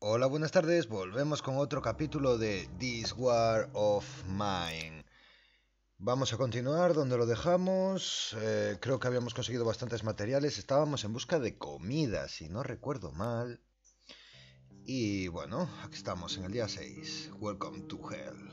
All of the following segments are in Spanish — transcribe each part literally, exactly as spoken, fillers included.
Hola, buenas tardes. Volvemos con otro capítulo de This War of Mine. Vamos a continuar donde lo dejamos. Eh, creo que habíamos conseguido bastantes materiales. Estábamos en busca de comida, si no recuerdo mal. Y bueno, aquí estamos en el día seis. Welcome to Hell.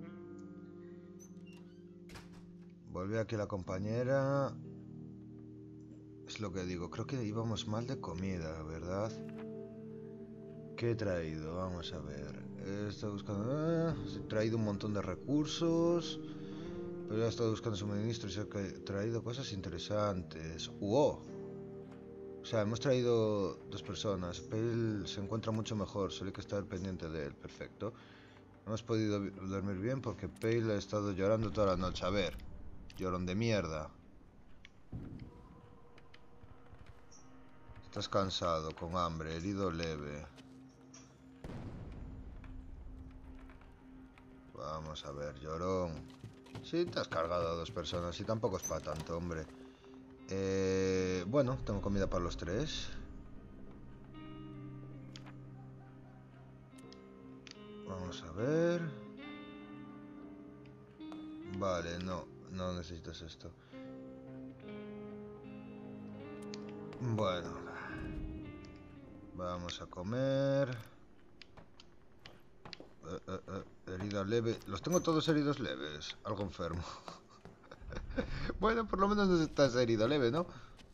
Vuelve aquí la compañera. Es lo que digo, creo que íbamos mal de comida, ¿verdad? ¿Qué he traído? Vamos a ver. He estado buscando... Ah, he traído un montón de recursos. Pero he estado buscando suministros y he traído cosas interesantes. ¡Wow! O sea, hemos traído dos personas. Pale se encuentra mucho mejor. Solo hay que estar pendiente de él. Perfecto. Hemos podido dormir bien porque Pale ha estado llorando toda la noche. A ver. Llorón de mierda. Estás cansado, con hambre, herido leve. Vamos a ver, llorón. Sí, te has cargado a dos personas y tampoco es para tanto, hombre. Eh, bueno, tengo comida para los tres. Vamos a ver. Vale, no, no necesitas esto. Bueno, vamos a comer. Eh, eh, eh, herida leve. Los tengo todos heridos leves. Algo enfermo. Bueno, por lo menos no estás herido leve, ¿no?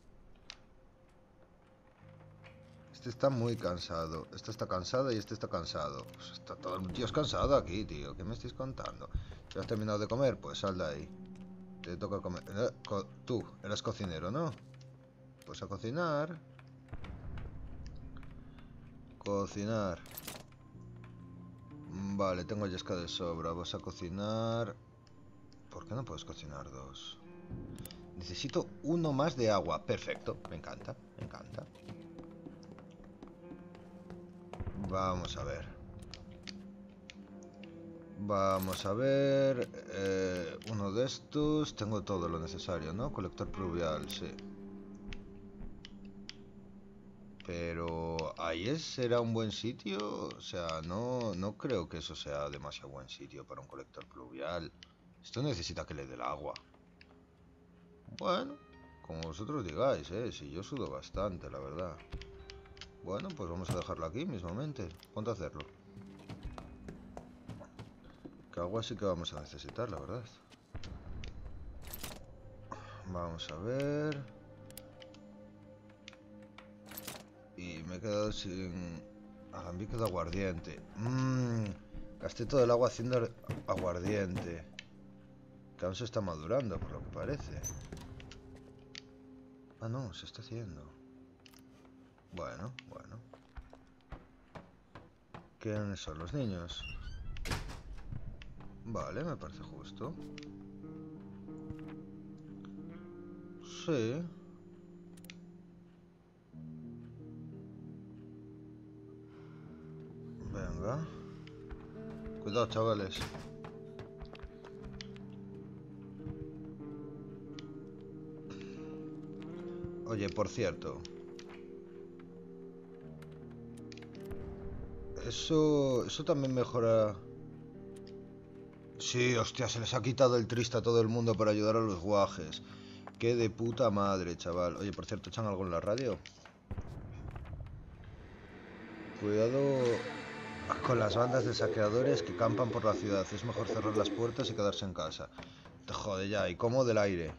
Este está muy cansado. Este está cansado y este está cansado. Pues está todo el tío es cansado aquí, tío. ¿Qué me estáis contando? ¿Ya has terminado de comer? Pues sal de ahí. Te toca comer. Eh, co tú, eras cocinero, ¿no? Pues a cocinar. Cocinar. Vale, tengo yesca de sobra. Vas a cocinar. ¿Por qué no puedes cocinar dos? Necesito uno más de agua. Perfecto, me encanta, me encanta. Vamos a ver. Vamos a ver. Eh, uno de estos. Tengo todo lo necesario, ¿no? Colector pluvial, sí. Pero ahí es, será un buen sitio. O sea, no, no creo que eso sea demasiado buen sitio para un colector pluvial. Esto necesita que le dé el agua. Bueno, como vosotros digáis, eh. Si yo sudo bastante, la verdad. Bueno, pues vamos a dejarlo aquí mismamente. Ponte a hacerlo. Que agua sí que vamos a necesitar, la verdad. Vamos a ver. Y me he quedado sin alambique de aguardiente. Mmm. Gasté todo el agua haciendo aguardiente. Que aún se está madurando, por lo que parece. Ah, no, se está haciendo. Bueno, bueno. ¿Quiénes son los niños? Vale, me parece justo. Sí. Venga. Cuidado, chavales. Oye, por cierto. Eso... Eso también mejora... Sí, hostia, se les ha quitado el triste a todo el mundo para ayudar a los guajes. Qué de puta madre, chaval. Oye, por cierto, ¿echan algo en la radio? Cuidado con las bandas de saqueadores que campan por la ciudad. Es mejor cerrar las puertas y quedarse en casa. Te jode ya, y como del aire.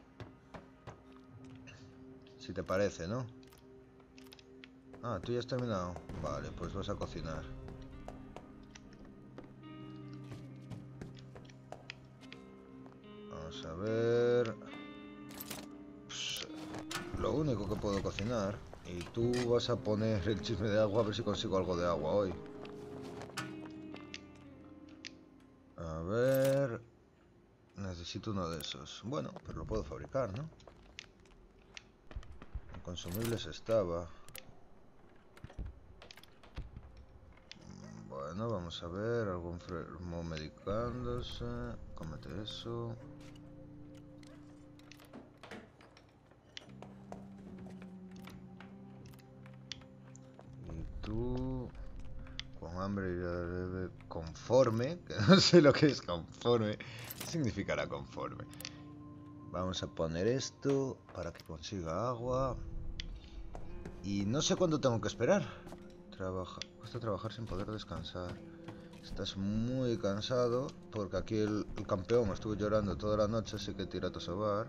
Si te parece, ¿no? Ah, ¿tú ya has terminado? Vale, pues vas a cocinar. Vamos a ver... Pss, lo único que puedo cocinar. Y tú vas a poner el chisme de agua a ver si consigo algo de agua hoy. A ver... Necesito uno de esos. Bueno, pero lo puedo fabricar, ¿no? En consumibles estaba. Bueno, vamos a ver. Algún enfermo medicándose. Cómete eso. Y tú... Con Hambre y conforme, que no sé lo que es conforme. ¿Qué significará conforme? Vamos a poner esto para que consiga agua. Y no sé cuánto tengo que esperar. Trabaja, cuesta trabajar sin poder descansar. Estás muy cansado porque aquí el, el campeón estuvo llorando toda la noche, así que tira a sobar.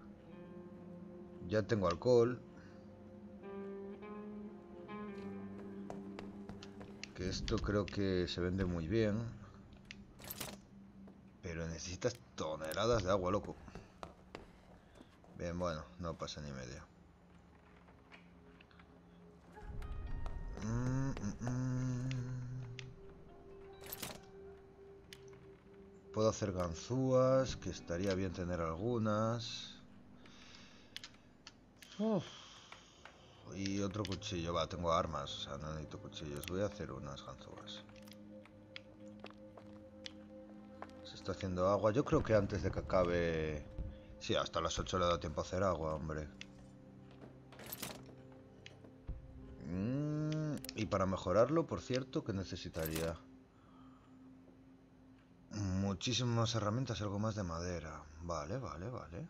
Ya tengo alcohol. Que esto creo que se vende muy bien. Pero necesitas toneladas de agua, loco. Bien, bueno, no pasa ni media. Mm, mm, mm. Puedo hacer ganzúas, que estaría bien tener algunas. Uf. Y otro cuchillo, va, tengo armas, o sea, no necesito cuchillos. Voy a hacer unas ganzúas. Se está haciendo agua. Yo creo que antes de que acabe... Sí, hasta las ocho le da tiempo a hacer agua, hombre. Mm, y para mejorarlo, por cierto, ¿qué necesitaría? Muchísimas herramientas, algo más de madera. Vale, vale, vale.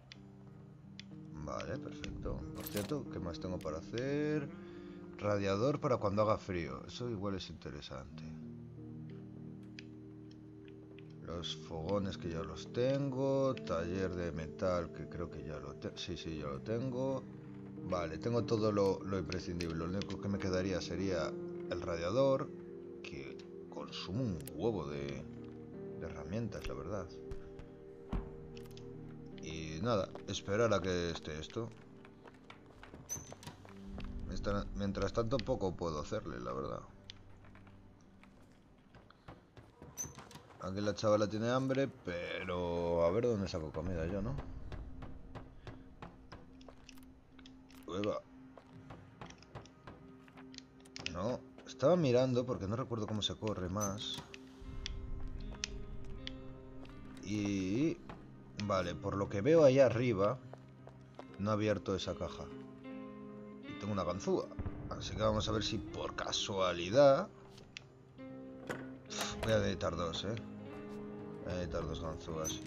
Vale, perfecto. Por cierto, ¿qué más tengo para hacer? Radiador para cuando haga frío. Eso igual es interesante. Los fogones que ya los tengo. Taller de metal que creo que ya lo tengo. Sí, sí, ya lo tengo. Vale, tengo todo lo, lo imprescindible. Lo único que me quedaría sería el radiador, que consume un huevo de, de herramientas, la verdad. Y nada, esperar a que esté esto. Mientras tanto poco puedo hacerle, la verdad. Aquí la chavala tiene hambre, pero a ver dónde saco comida yo, ¿no? Ueva. No, estaba mirando porque no recuerdo cómo se corre más. Y... Vale, por lo que veo allá arriba, no he abierto esa caja. Y tengo una ganzúa. Así que vamos a ver si por casualidad... Voy a necesitar dos, ¿eh? Voy a necesitar dos ganzúas.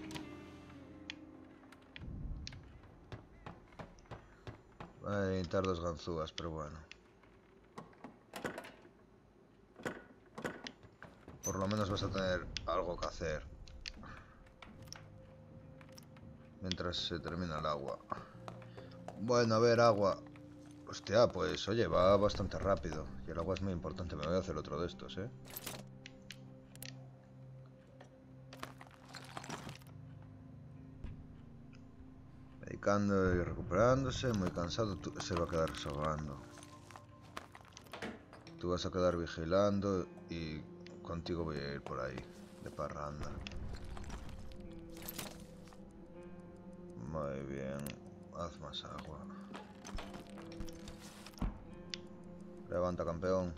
Voy a necesitar dos ganzúas, pero bueno. Por lo menos vas a tener algo que hacer. Mientras se termina el agua. Bueno, a ver, agua. Hostia, pues oye, va bastante rápido. Y el agua es muy importante. Me voy a hacer otro de estos, ¿eh? Medicando y recuperándose. Muy cansado. Tú, se va a quedar desahogando. Tú vas a quedar vigilando. Y contigo voy a ir por ahí. De parranda. Muy bien. Haz más agua. Levanta, campeón.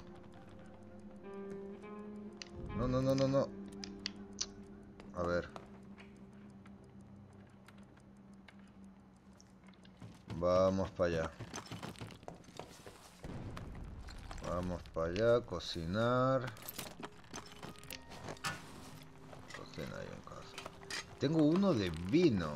No, no, no, no, no. A ver. Vamos para allá. Vamos para allá. Cocinar. Cocina ahí en casa. Tengo uno de vino.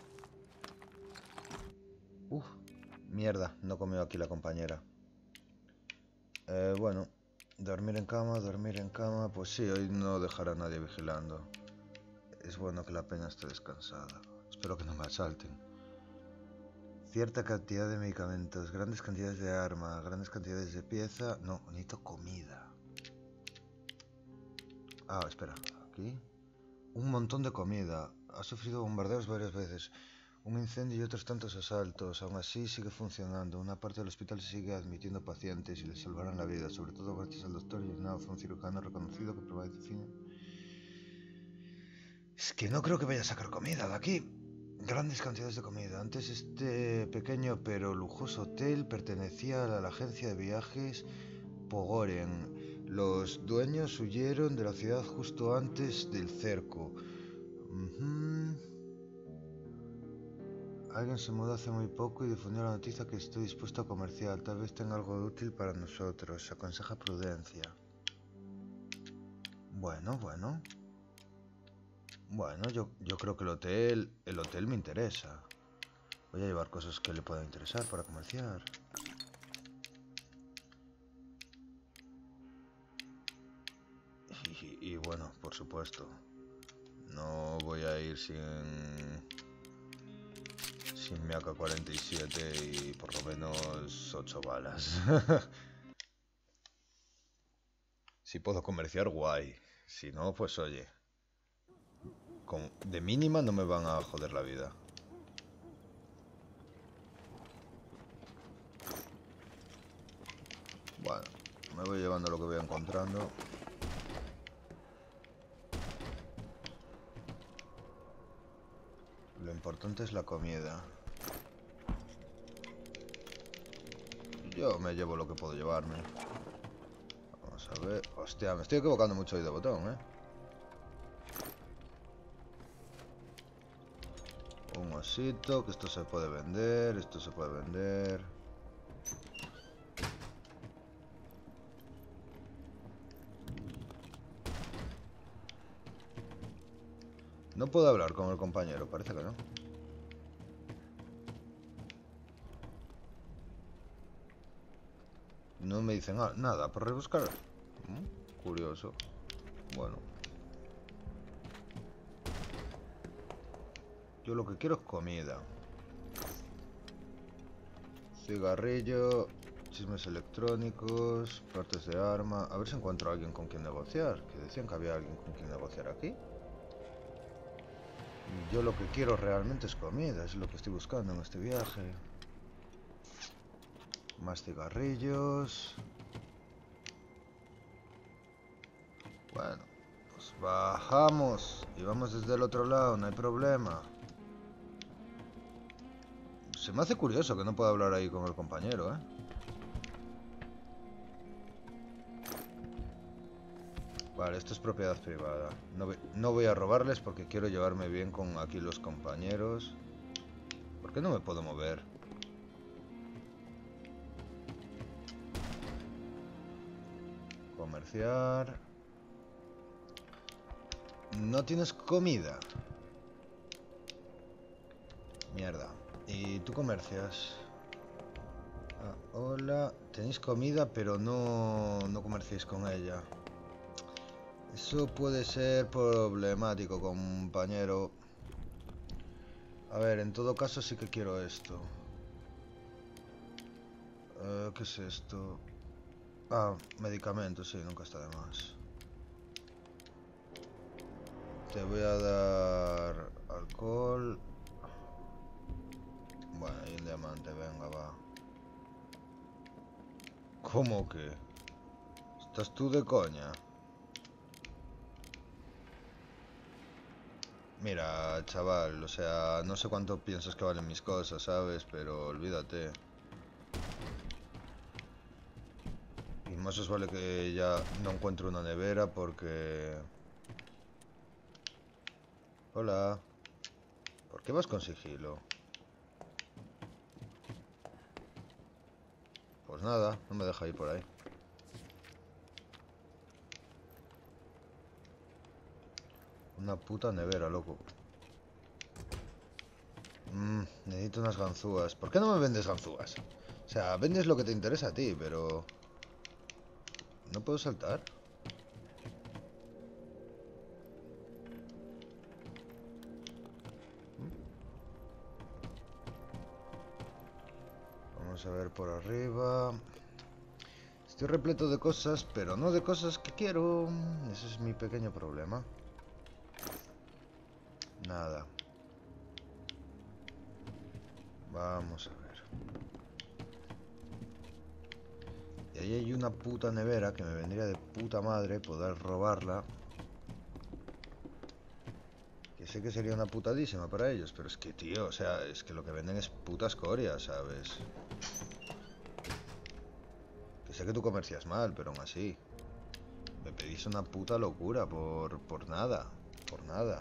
Uf. Mierda. No comió aquí la compañera. Eh, bueno. Dormir en cama, dormir en cama. Pues sí, hoy no dejará a nadie vigilando. Es bueno que la peña esté descansada. Espero que no me asalten. Cierta cantidad de medicamentos, grandes cantidades de arma, grandes cantidades de pieza. No, necesito comida. Ah, espera, aquí. Un montón de comida. Ha sufrido bombardeos varias veces. Un incendio y otros tantos asaltos. Aún así sigue funcionando. Una parte del hospital sigue admitiendo pacientes y les salvarán la vida. Sobre todo gracias al doctor Yernauth, un cirujano reconocido que provee fin. Es que no creo que vaya a sacar comida de aquí. Grandes cantidades de comida. Antes este pequeño pero lujoso hotel pertenecía a la agencia de viajes Pogoren. Los dueños huyeron de la ciudad justo antes del cerco. Uh-huh. Alguien se mudó hace muy poco y difundió la noticia que estoy dispuesto a comerciar. Tal vez tenga algo útil para nosotros. Aconseja prudencia. Bueno, bueno. Bueno, yo, yo creo que el hotel, el hotel me interesa. Voy a llevar cosas que le puedan interesar para comerciar. Y, y bueno, por supuesto, no voy a ir sin sin mi A K cuarenta y siete y por lo menos ocho balas. Si puedo comerciar, guay. Si no, pues oye, con, de mínima no me van a joder la vida. Bueno, me voy llevando lo que voy encontrando. Lo importante es la comida. Yo me llevo lo que puedo llevarme. Vamos a ver. Hostia, me estoy equivocando mucho ahí de botón, ¿eh? Un osito, que esto se puede vender, esto se puede vender. No puedo hablar con el compañero, parece que no. No me dicen ah, nada por rebuscar. ¿Mm? Curioso. Bueno. Yo lo que quiero es comida. Cigarrillo, chismes electrónicos, partes de arma. A ver si encuentro a alguien con quien negociar. Que decían que había alguien con quien negociar aquí. Y yo lo que quiero realmente es comida. Es lo que estoy buscando en este viaje. Más cigarrillos. Bueno, pues bajamos y vamos desde el otro lado, no hay problema. Se me hace curioso que no pueda hablar ahí con el compañero, ¿eh? Vale, esto es propiedad privada. No voy, no voy a robarles porque quiero llevarme bien con aquí los compañeros. ¿Por qué no me puedo mover? Comerciar. No tienes comida. Mierda. ¿Y tú comercias? Ah, hola. Tenéis comida, pero no, no comerciáis con ella. Eso puede ser problemático, compañero. A ver, en todo caso sí que quiero esto. Uh, ¿Qué es esto? Ah, medicamentos, sí, nunca está de más. Te voy a dar alcohol. Bueno, y un diamante, venga, va. ¿Cómo que? ¿Estás tú de coña? Mira, chaval, o sea, no sé cuánto piensas que valen mis cosas, ¿sabes? Pero olvídate. Y más os vale que ya no encuentro una nevera porque... Hola. ¿Por qué vas con sigilo? Pues nada, no me deja ir por ahí. Una puta nevera, loco. Mmm, necesito unas ganzúas. ¿Por qué no me vendes ganzúas? O sea, vendes lo que te interesa a ti, pero... ¿No puedo saltar? Vamos a ver por arriba. Estoy repleto de cosas, pero no de cosas que quiero. Ese es mi pequeño problema. Nada. Vamos a ver. Y ahí hay una puta nevera que me vendría de puta madre poder robarla. Que sé que sería una putadísima para ellos, pero es que, tío, o sea, es que lo que venden es puta escoria, ¿sabes? Que sé que tú comercias mal, pero aún así. Me pedís una puta locura por, por nada. Por nada.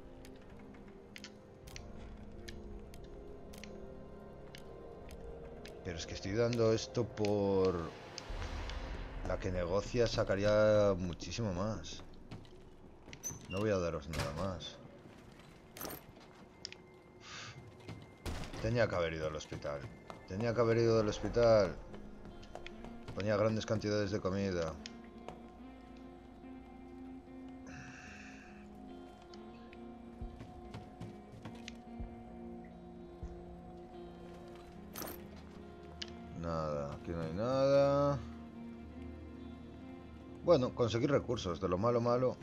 Pero es que estoy dando esto por... La que negocia sacaría muchísimo más. No voy a daros nada más. Tenía que haber ido al hospital. Tenía que haber ido al hospital. Ponía grandes cantidades de comida. Nada, aquí no hay nada. Bueno, conseguir recursos, de lo malo malo.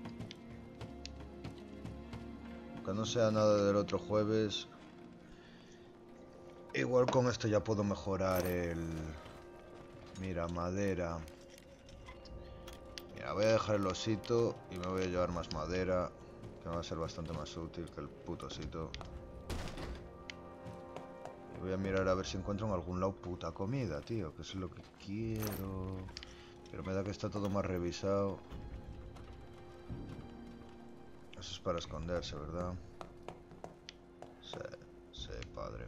Que no sea nada del otro jueves. Igual con esto ya puedo mejorar el... Mira, madera. Mira, voy a dejar el osito y me voy a llevar más madera, que me va a ser bastante más útil que el puto osito. Y voy a mirar a ver si encuentro en algún lado puta comida, tío, que es lo que quiero. Pero me da que está todo más revisado. Eso es para esconderse, ¿verdad? Sí, sí, padre.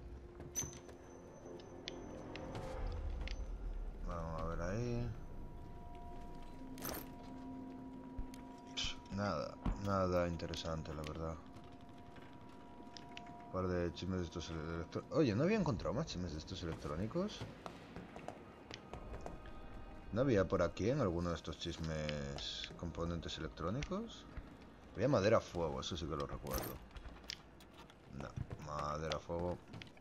Vamos a ver ahí. Nada, nada interesante, la verdad. Un par de chismes de estos electrónicos. Oye, ¿no había encontrado más chismes de estos electrónicos? ¿No había por aquí en alguno de estos chismes componentes electrónicos? Había madera a fuego, eso sí que lo recuerdo. No, madera a fuego.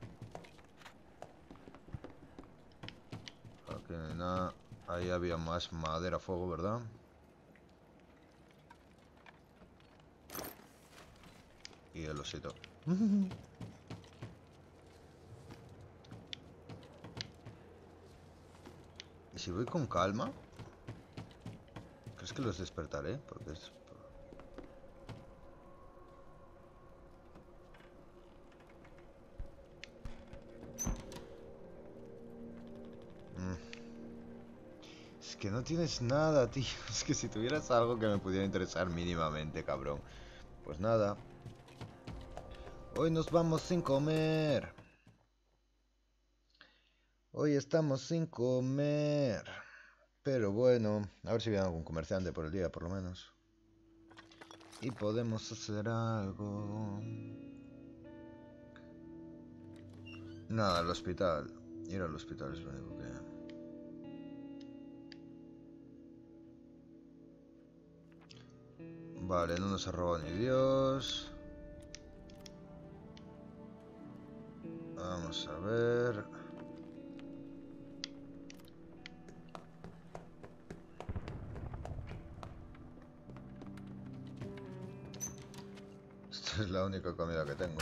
Aquí no hay nada. Ahí había más madera a fuego, ¿verdad? Y el osito. ¿Y si voy con calma? ¿Crees que los despertaré? Porque es... Es que no tienes nada, tío. Es que si tuvieras algo que me pudiera interesar mínimamente, cabrón. Pues nada. Hoy nos vamos sin comer. Hoy estamos sin comer. Pero bueno, a ver si viene algún comerciante por el día, por lo menos. Y podemos hacer algo. Nada, al hospital. Ir al hospital es lo único que... Vale, no nos ha robado ni Dios. Vamos a ver. Esta es la única comida que tengo.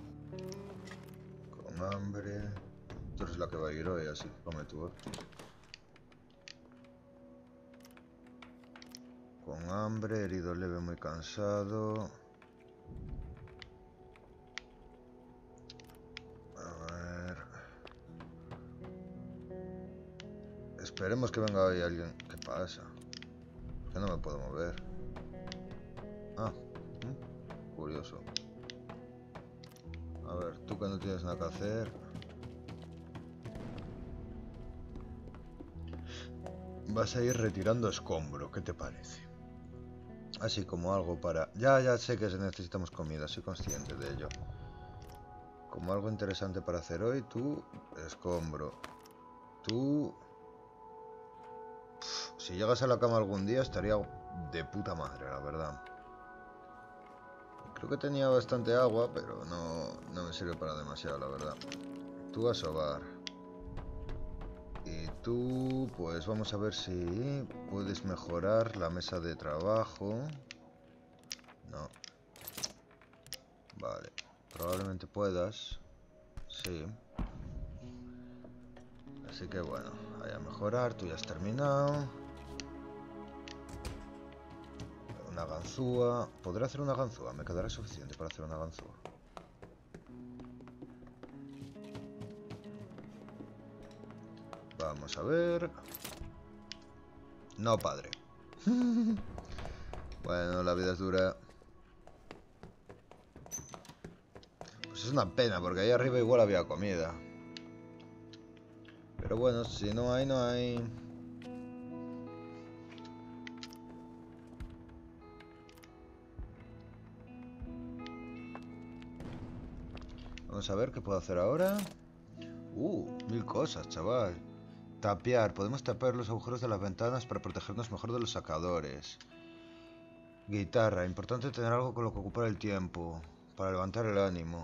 Con hambre. Tú eres la que va a ir hoy, así que come tú. Con hambre, herido leve, muy cansado. A ver. Esperemos que venga hoy alguien. ¿Qué pasa? Que no me puedo mover. Ah, ¿hmm? Curioso. A ver, tú que no tienes nada que hacer. Vas a ir retirando escombro, ¿qué te parece? Así como algo para... Ya, ya sé que necesitamos comida, soy consciente de ello. Como algo interesante para hacer hoy, tú, escombro. Tú... Uf, si llegas a la cama algún día estaría de puta madre, la verdad. Creo que tenía bastante agua, pero no, no me sirve para demasiado, la verdad. Tú a sobar. Y tú, pues vamos a ver si puedes mejorar la mesa de trabajo. No. Vale. Probablemente puedas. Sí. Así que bueno, voy a mejorar. Tú ya has terminado. Una ganzúa. ¿Podré hacer una ganzúa? Me quedará suficiente para hacer una ganzúa. Vamos a ver. No, padre. Bueno, la vida es dura. Pues es una pena, porque ahí arriba igual había comida. Pero bueno, si no hay, no hay. Vamos a ver qué puedo hacer ahora. Uh, mil cosas, chaval. Tapiar. Podemos tapiar los agujeros de las ventanas para protegernos mejor de los sacadores. Guitarra. Importante tener algo con lo que ocupar el tiempo. Para levantar el ánimo.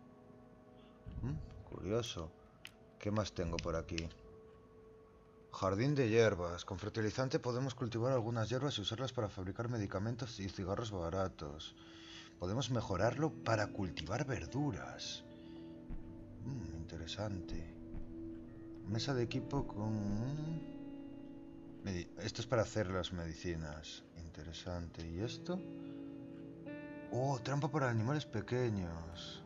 Mm, curioso. ¿Qué más tengo por aquí? Jardín de hierbas. Con fertilizante podemos cultivar algunas hierbas y usarlas para fabricar medicamentos y cigarros baratos. Podemos mejorarlo para cultivar verduras. Mm, interesante. Mesa de equipo con... Medi... Esto es para hacer las medicinas. Interesante. ¿Y esto? Oh, trampa para animales pequeños.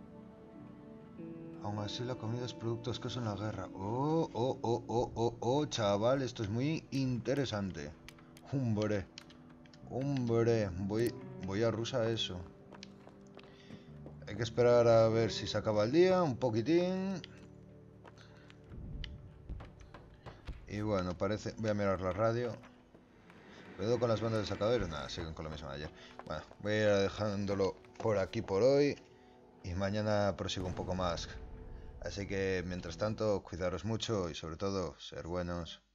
Aún así la comida es producto escaso en la guerra. Oh, oh, oh, oh, oh, oh, chaval, esto es muy interesante. Hombre, hombre, voy, voy a rusa eso. Hay que esperar a ver si se acaba el día, un poquitín. Y bueno, parece... Voy a mirar la radio. Cuidado con las bandas de sacadores. Nada, siguen con lo mismo de ayer. Bueno, voy a ir dejándolo por aquí por hoy. Y mañana prosigo un poco más. Así que, mientras tanto, cuidaros mucho y sobre todo, ser buenos.